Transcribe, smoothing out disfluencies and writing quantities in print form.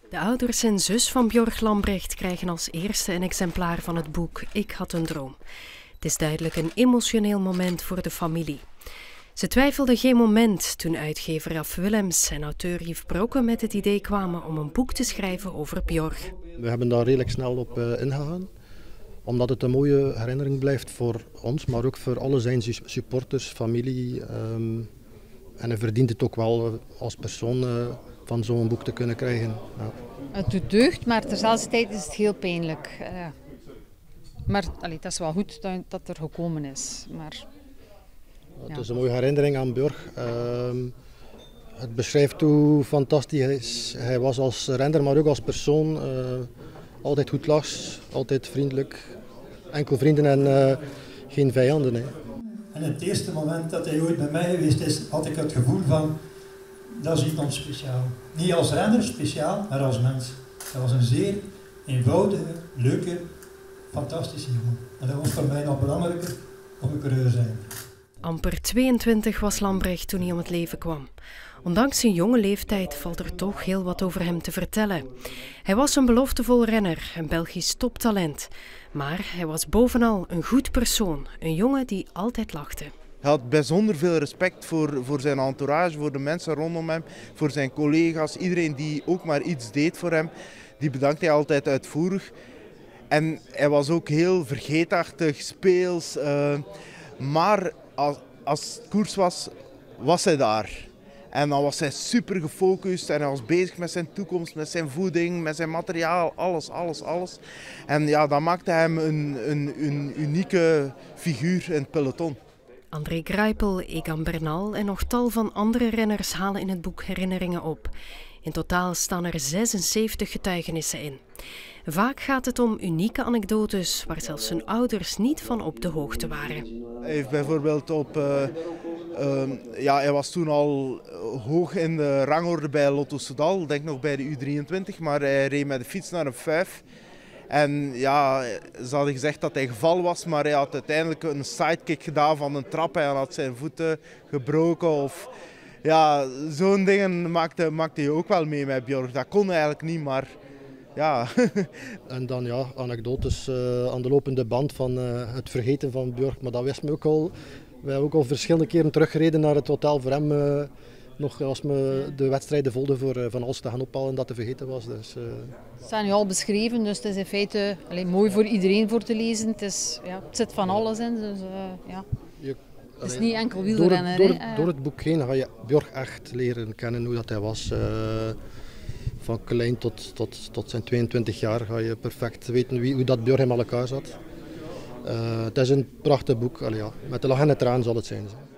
De ouders en zus van Björg Lambrecht krijgen als eerste een exemplaar van het boek Ik had een droom. Het is duidelijk een emotioneel moment voor de familie. Ze twijfelden geen moment toen uitgever Raf Willems en auteur Yves Brokke met het idee kwamen om een boek te schrijven over Björg. We hebben daar redelijk snel op ingegaan, omdat het een mooie herinnering blijft voor ons, maar ook voor alle zijn supporters, familie. En hij verdient het ook wel als persoon van zo'n boek te kunnen krijgen. Ja. Het doet deugd, maar terzelfde tijd is het heel pijnlijk. Maar het is wel goed dat er gekomen is. Maar, ja. Het is een mooie herinnering aan Björg. Het beschrijft hoe fantastisch hij was als renner, maar ook als persoon. Altijd goedlachs, altijd vriendelijk. Enkel vrienden en geen vijanden. Hè. En het eerste moment dat hij ooit bij mij geweest is, had ik het gevoel van, dat is iemand speciaal. Niet als renner speciaal, maar als mens. Dat was een zeer eenvoudige, leuke, fantastische jongen. En dat was voor mij nog belangrijker om een coureur zijn. Amper 22 was Lambrecht toen hij om het leven kwam. Ondanks zijn jonge leeftijd valt er toch heel wat over hem te vertellen. Hij was een beloftevol renner, een Belgisch toptalent. Maar hij was bovenal een goed persoon, een jongen die altijd lachte. Hij had bijzonder veel respect voor zijn entourage, voor de mensen rondom hem, voor zijn collega's. Iedereen die ook maar iets deed voor hem, die bedankte hij altijd uitvoerig. En hij was ook heel vergeetachtig, speels. Maar als het koers was, was hij daar. En dan was hij super gefocust en hij was bezig met zijn toekomst, met zijn voeding, met zijn materiaal, alles. En ja, dat maakte hem een unieke figuur in het peloton. André Greipel, Egan Bernal en nog tal van andere renners halen in het boek herinneringen op. In totaal staan er 76 getuigenissen in. Vaak gaat het om unieke anekdotes waar zelfs zijn ouders niet van op de hoogte waren. Hij heeft bijvoorbeeld hij was toen al hoog in de rangorde bij Lotto Soudal, denk nog bij de U23, maar hij reed met de fiets naar een 5. En ja, ze hadden gezegd dat hij gevallen was, maar hij had uiteindelijk een sidekick gedaan van een trap. Hij had zijn voeten gebroken of ja, zo'n dingen maakte je ook wel mee met Björg. Dat kon eigenlijk niet, maar ja. En dan ja, anekdotes aan de lopende band van het vergeten van Björg, maar dat wist me ook al. We hebben ook al verschillende keren teruggereden naar het hotel voor hem. Nog als we de wedstrijden volgden voor Van Aalst te gaan ophalen dat te vergeten was. Dus, Ze zijn nu al beschreven, dus het is in feite mooi voor iedereen voor te lezen. Het zit van alles in, dus ja. Het is niet enkel wielrenner. Door het boek heen ga je Björg echt leren kennen hoe dat hij was. Van klein tot zijn 22 jaar ga je perfect weten hoe dat Björg hem aan elkaar zat. Het is een prachtig boek, met de lach en de traan zal het zijn.